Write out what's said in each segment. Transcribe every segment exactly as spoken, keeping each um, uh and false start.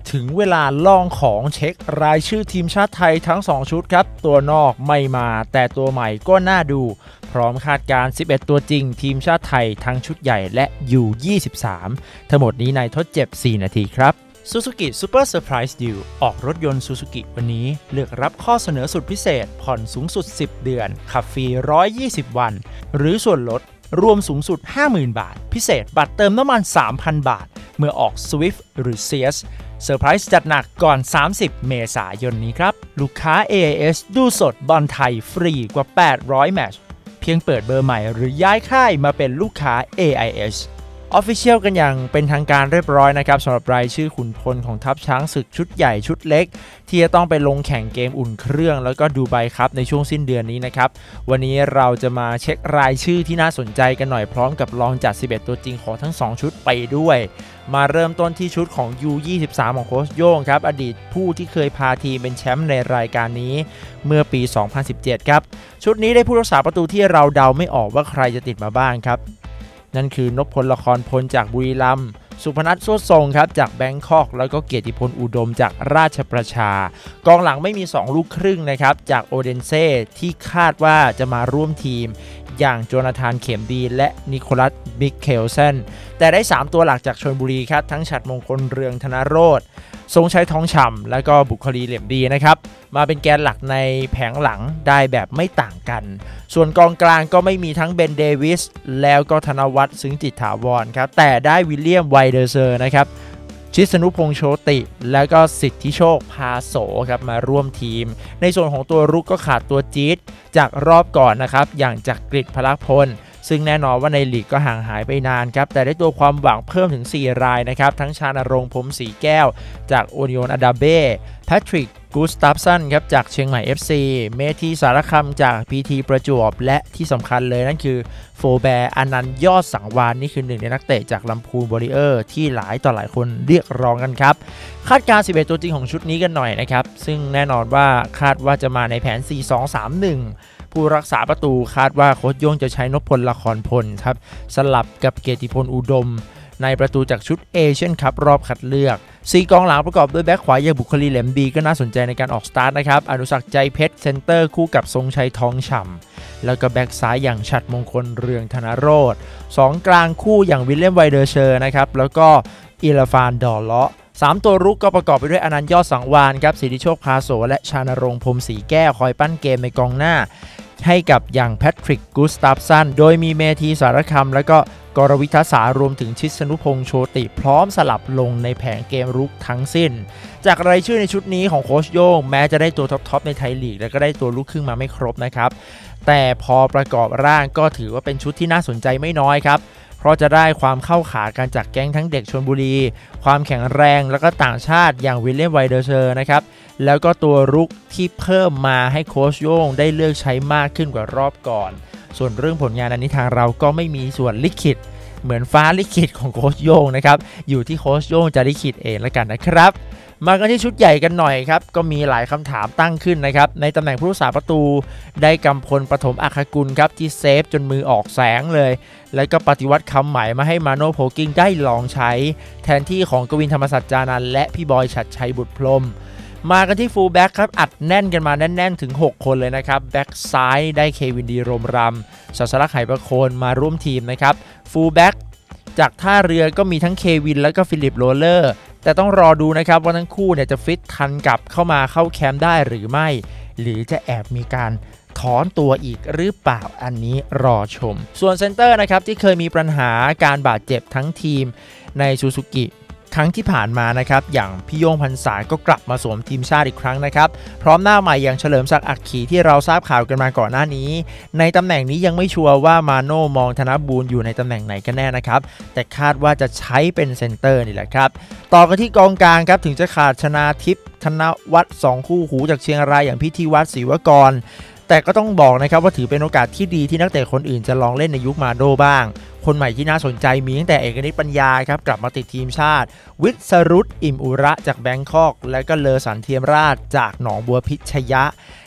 ถึงเวลาลองของเช็ครายชื่อทีมชาติไทยทั้งสองชุดครับตัวนอกไม่มาแต่ตัวใหม่ก็น่าดูพร้อมคาดการณ์สิบเอ็ดตัวจริงทีมชาติไทยทั้งชุดใหญ่และ ยู ยี่สิบสาม ทั้งหมดนี้ในทดเจ็บสี่นาทีครับ Suzuki Super Surprise Deal ออกรถยนต์ Suzuki วันนี้เลือกรับข้อเสนอสุดพิเศษผ่อนสูงสุดสิบเดือนขับฟรีหนึ่งร้อยยี่สิบวันหรือส่วนลดรวมสูงสุด ห้าหมื่น บาทพิเศษบัตรเติมน้ำมัน สามพัน บาทเมื่อออก Swift หรือ ซี เอส เซอร์ไพรส์จัดหนักก่อนสามสิบเมษายนนี้ครับลูกค้า เอ ไอ เอส ดูสดบอลไทยฟรีกว่าแปดร้อยแมตช์เพียงเปิดเบอร์ใหม่หรือย้ายค่ายมาเป็นลูกค้า เอ ไอ เอสOfficial กันอย่างเป็นทางการเรียบร้อยนะครับสำหรับรายชื่อขุนพลของทัพช้างศึกชุดใหญ่ชุดเล็กที่จะต้องไปลงแข่งเกมอุ่นเครื่องแล้วก็ดูไบครับในช่วงสิ้นเดือนนี้นะครับวันนี้เราจะมาเช็ครายชื่อที่น่าสนใจกันหน่อยพร้อมกับลองจัดสิบเอ็ดตัวจริงของทั้งสองชุดไปด้วยมาเริ่มต้นที่ชุดของ ยู ยี่สิบสาม ของโค้ชโย่งครับอดีตผู้ที่เคยพาทีมเป็นแชมป์ในรายการนี้เมื่อปี สองพันสิบเจ็ด ครับชุดนี้ได้ผู้รักษาประตูที่เราเดาไม่ออกว่าใครจะติดมาบ้างครับนั่นคือนพพลละครพลจากบุรีรัมย์สุพนัทโซทรงครับจากแบงคอกแล้วก็เกียรติพลอุดมจากราชประชากองหลังไม่มีสองลูกครึ่งนะครับจากโอเดนเซ่ที่คาดว่าจะมาร่วมทีมอย่างโจนาธานเข็มดีและนิโคลัสมิเคลเซนแต่ได้สามตัวหลักจากชลบุรีครับทั้งฉัตรมงคลเรืองธนโรจน์ทรงชัยทองฉ่ำและก็บุคลีเหลี่ยมดีนะครับมาเป็นแกนหลักในแผงหลังได้แบบไม่ต่างกันส่วนกองกลางก็ไม่มีทั้งเบนเดวิสแล้วก็ธนวัฒน์ซึ้งจิตถาวรครับแต่ได้วิลเลียมไวเดอร์เซอร์นะครับชิสนุพงษ์โชติแล้วก็สิทธิโชคพาโสครับมาร่วมทีมในส่วนของตัวรุกก็ขาดตัวจี๊ดจากรอบก่อนนะครับอย่างจักริดพลพลซึ่งแน่นอนว่าในลีกก็ห่างหายไปนานครับแต่ได้ตัวความหวังเพิ่มถึงสี่รายนะครับทั้งชานรงค์พรหมศรีแก้วจากโอนิโอนอาดาเบ้แพทริกกูสตาฟสันครับจากเชียงใหม่ เอฟ ซี เมธีสารคำจาก พี ที ประจวบและที่สำคัญเลยนั่นคือโฟแบร์อนันต์ยอดสังวานนี่คือหนึ่งในนักเตะจากลำพูนวอริเออร์ที่หลายต่อหลายคนเรียกร้องกันครับคาดการณ์สิบเอ็ดตัวจริงของชุดนี้กันหน่อยนะครับซึ่งแน่นอนว่าคาดว่าจะมาในแผน สี่ สอง สาม หนึ่งผู้รักษาประตูคาดว่าโค้ชโย่งจะใช้นพพลละครพลครับสลับกับเกียรติพลอุดมในประตูจากชุดเอเชียนคัพรอบคัดเลือกสี่กองหลังประกอบด้วยแบ็คขวาอย่างบุคลีแหลมดีก็น่าสนใจในการออกสตาร์ทนะครับอนุสักษ์ใจเพชรเซนเตอร์คู่กับทรงชัยทองฉ่ำแล้วก็แบ็คซ้ายอย่างฉัตรมงคลเรืองธนโรจน์สองกลางคู่อย่างวิลเลียมไวเดอร์เชอร์นะครับแล้วก็อิลฟานดอลเลาะสามตัวรุกก็ประกอบไปด้วยอนันต์ยอดสังวานครับสิทธิโชคพาโสและชานรงค์พรหมศรีแก้วคอยปั้นเกมในกองหน้าให้กับอย่างแพทริกกูสตาฟสันโดยมีเมธีสารคำและก็กรวิทสารวมถึงชิสนุพงษ์โชติพร้อมสลับลงในแผงเกมรุกทั้งสิ้นจากรายชื่อในชุดนี้ของโค้ชโย่งแม้จะได้ตัวท็อปๆในไทยลีกและก็ได้ตัวลูกครึ่งมาไม่ครบนะครับแต่พอประกอบร่างก็ถือว่าเป็นชุดที่น่าสนใจไม่น้อยครับเพราะจะได้ความเข้าขากันจากแก๊งทั้งเด็กชลบุรีความแข็งแรงแล้วก็ต่างชาติอย่างวิลเลียมไวเดอร์เชอร์นะครับแล้วก็ตัวรุกที่เพิ่มมาให้โค้ชโย่งได้เลือกใช้มากขึ้นกว่ารอบก่อนส่วนเรื่องผลงานอันนี้ทางเราก็ไม่มีส่วนลิขิตเหมือนฟ้าลิขิตของโค้ชโย่งนะครับอยู่ที่โค้ชโย่งจะลิขิตเองแล้วกันนะครับมากันที่ชุดใหญ่กันหน่อยครับก็มีหลายคำถามตั้งขึ้นนะครับในตำแหน่งผู้รักษาประตูได้กำพลปฐมอัครกุลครับที่เซฟจนมือออกแสงเลยแล้วก็ปฏิวัติคำใหม่มาให้มาโน่โพกิ้งได้ลองใช้แทนที่ของกวินธรรมสัจจานันท์และพี่บอยฉัตรชัยบุตรพรหมมากันที่ฟูลแบ็กครับอัดแน่นกันมาแน่นๆถึงหกคนเลยนะครับแบ็กซ้ายได้เควินดีโรมรำศาสลักษณ์ไหประโคนมาร่วมทีมนะครับฟูลแบ็กจากท่าเรือก็มีทั้งเควินและก็ฟิลิปโรเลอร์แต่ต้องรอดูนะครับว่าทั้งคู่เนี่ยจะฟิตทันกลับเข้ามาเข้าแคมป์ได้หรือไม่หรือจะแอบมีการถอนตัวอีกหรือเปล่าอันนี้รอชมส่วนเซนเตอร์นะครับที่เคยมีปัญหาการบาดเจ็บทั้งทีมในซูซูกิครั้งที่ผ่านมานะครับอย่างพี่โย่งพรรษาก็กลับมาสวมทีมชาติอีกครั้งนะครับพร้อมหน้าใหม่อย่างเฉลิมศักดิ์อักขีที่เราทราบข่าวกันมาก่อนหน้านี้ในตำแหน่งนี้ยังไม่ชัวร์ว่ามาโน่มองธนบูรณ์อยู่ในตำแหน่งไหนกันแน่นะครับแต่คาดว่าจะใช้เป็นเซนเตอร์นี่แหละครับต่อกันที่กองกลางครับถึงจะขาดชนาทิพย์ธนวัฒน์สองคู่หูจากเชียงรายอย่างพิธีวัฒน์ศรีวกรแต่ก็ต้องบอกนะครับว่าถือเป็นโอกาสที่ดีที่นักเตะคนอื่นจะลองเล่นในยุคมาโน่บ้างคนใหม่ที่น่าสนใจมีตั้งแต่เอกนิตปัญญาครับกลับมาติดทีมชาติวิศรุตอิ่มอุระจากแบงคอกและก็เลอสันเทียมราชจากหนองบัวพิชยะ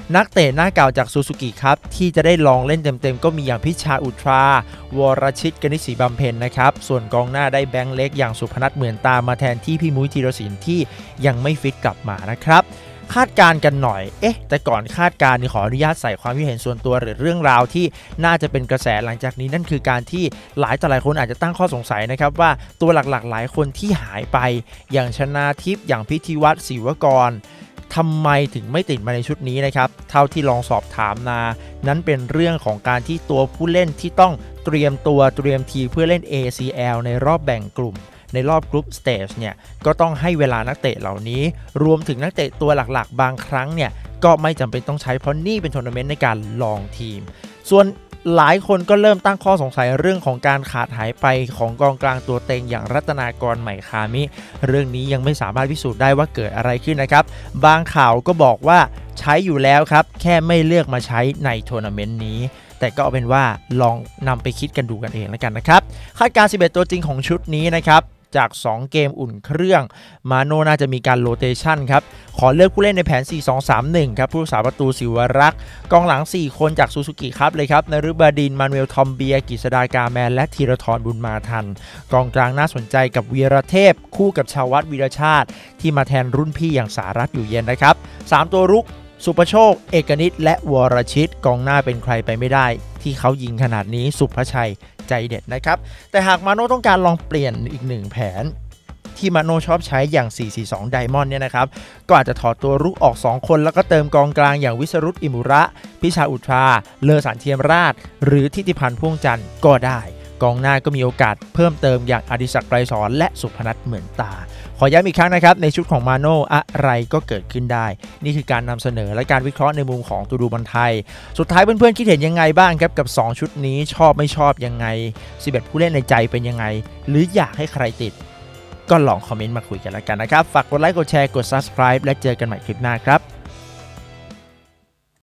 นักเตะหน้าเก่าจากซูซูกิครับที่จะได้ลองเล่นเต็มๆก็มีอย่างพิชาอุทราวรชิตกนิษฐ์ศรีบำเพ็ญนะครับส่วนกองหน้าได้แบงค์เล็กอย่างสุพนัทเหมือนตามาแทนที่พี่มุ้ยธีรศิลป์ที่ยังไม่ฟิตกลับมานะครับคาดการณ์กันหน่อยเอ๊ะแต่ก่อนคาดการณ์นี่ขออนุญาตใส่ความคิดเห็นส่วนตัวหรือเรื่องราวที่น่าจะเป็นกระแสหลังจากนี้นั่นคือการที่หลายต่อหลายคนอาจจะตั้งข้อสงสัยนะครับว่าตัวหลักๆหลายคนที่หายไปอย่างชนาทิพย์อย่างพิธีวัฒน์ศิวกรทำไมถึงไม่ติดมาในชุดนี้นะครับเท่าที่ลองสอบถามมานั้นเป็นเรื่องของการที่ตัวผู้เล่นที่ต้องเตรียมตัวเตรียมทีเพื่อเล่น เอ ซี แอล ในรอบแบ่งกลุ่มในรอบกรุ๊ปสเตจเนี่ยก็ต้องให้เวลานักเตะเหล่านี้รวมถึงนักเตะตัวหลักๆบางครั้งเนี่ยก็ไม่จำเป็นต้องใช้เพราะนี่เป็นทัวร์นาเมนต์ในการลองทีมส่วนหลายคนก็เริ่มตั้งข้อสงสัยเรื่องของการขาดหายไปของกองกลางตัวเต็งอย่างรัตนากรใหม่คามิเรื่องนี้ยังไม่สามารถพิสูจน์ได้ว่าเกิดอะไรขึ้นนะครับบางข่าวก็บอกว่าใช้อยู่แล้วครับแค่ไม่เลือกมาใช้ในทัวร์นาเมนต์นี้แต่ก็เอาเป็นว่าลองนำไปคิดกันดูกันเองแล้วกันนะครับคาดการณ์สิบเอ็ดตัวจริงของชุดนี้นะครับจากสองเกมอุ่นเครื่องมาโน่น่าจะมีการโรเตชันครับขอเลือกผู้เล่นในแผน สี่ สอง สาม หนึ่ง ครับผู้รักษาประตูศิวรักษ์กองหลังสี่คนจากซูซูกิครับเลยครับนฤบดินทร์มานูเอลทอมเบียกฤษฎากาแมนและธีรทรบุญมาทันกองกลางน่าสนใจกับวีรเทพคู่กับชาววัฒน์วีรชาติที่มาแทนรุ่นพี่อย่างสารัตน์อยู่เย็นนะครับสามตัวรุกสุประโชคเอกนิตและวรชิตกองหน้าเป็นใครไปไม่ได้ที่เขายิงขนาดนี้สุภชัยใจเด็ดนะครับแต่หากมาโน่ต้องการลองเปลี่ยนอีกหนึ่งแผนที่มาโน่ชอบใช้อย่าง สี่ สี่ สอง Diamond เนี่ยนะครับก็อาจจะถอดตัวรุกออกสองคนแล้วก็เติมกองกลางอย่างวิสรุตอิมุระพิชาอุทราเลอสันเทียมราชหรือทิติพันธ์พ่วงจันทร์ก็ได้กองหน้าก็มีโอกาสเพิ่มเติมอย่างอดิศักดิ์ไกรสอนและสุพนัทเหมือนตาขอย้ำอีกครั้งนะครับในชุดของมาโน่อะไรก็เกิดขึ้นได้นี่คือการนำเสนอและการวิเคราะห์ในมุมของตูดูบอลไทยสุดท้ายเพื่อนๆคิดเห็นยังไงบ้างครับกับสองชุดนี้ชอบไม่ชอบยังไงสิบเอ็ดผู้เล่นในใจเป็นยังไงหรืออยากให้ใครติดก็ลองคอมเมนต์มาคุยกันแล้วกันนะครับฝากกดไลค์กดแชร์กด ซับสไครบ์ และเจอกันใหม่คลิปหน้าครับ